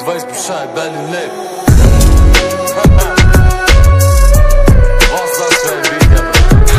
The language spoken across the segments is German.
Du weißt Bescheid, Berlin lebt. Was das für ein Beat, ja,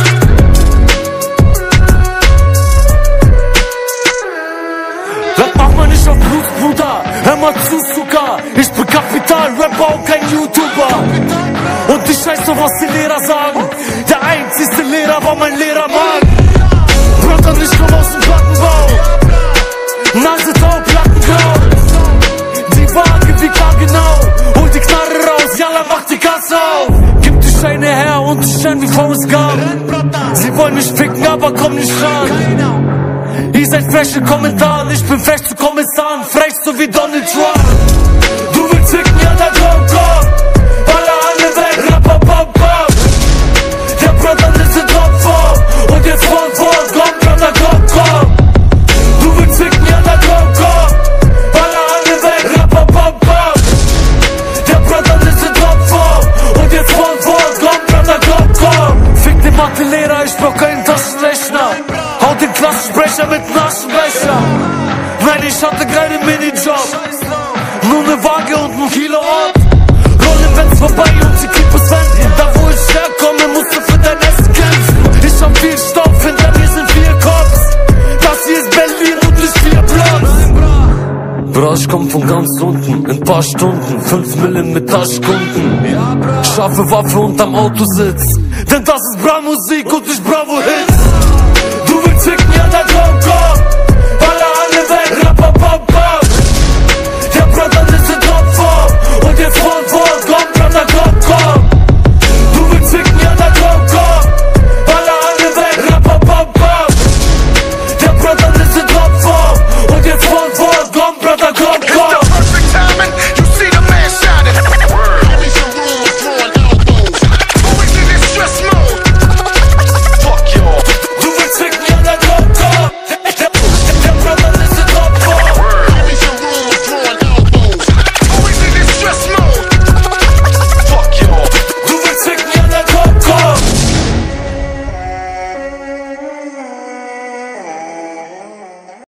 Rap macht man nicht auf Blut, Bruder. Hör mal zu, Zucker. Ich bin Kapital-Rapper und kein YouTuber. Und ich weiß doch, was die Lehrer sagen. Der einzigste Lehrer war mein Lehrermann. Brother, ich komm aus dem Plattenbau. Nase taub, Plattengrau. Die Waage wie gar genau. Hol die Knarre raus, Jalla, mach die Kasse auf. Gib die Scheine her und die Scheine wie Forrest Gump. Sie wollen mich ficken, aber komm nicht ran. Ihr seid frech in Kommentaren, ich bin frech zu Kommissaren. Frech so wie Donald Trump. Du willst ficken, ja dann komm. Alle weg, Rapper, pam, pam. Der Brother ist in Topform. Und jetzt von komm, Brother, komm. Du willst ficken, ja dann komm. Alle weg, Rapper, pam, pam. Der Brother ist in Topform. Und jetzt von komm, Brother, komm. Fick den Mathelehrer, ich brauch keinen Taschenrechner. Hau den Klassensprecher mit Aschenbecher. Nein, ich hatte keinen Minijob. Nur ne Waage und ein Kilo Ort. Rollen wenn's vorbei und die Kippos wenden. Da wo ich herkomme, musst du für dein Essen kämpfen. Ich hab viel Stoff, hinter mir sind 4 Cops. Das hier ist Berlin und nicht 4 Blocks. Bro, ich komm von ganz unten, in paar Stunden 5 Millen mit Taschenkunden. Scharfe Waffe unterm Autositz. Denn das ist Bra-Musik und nicht Bravo-Hits. Du willst ficken, ja dann komm.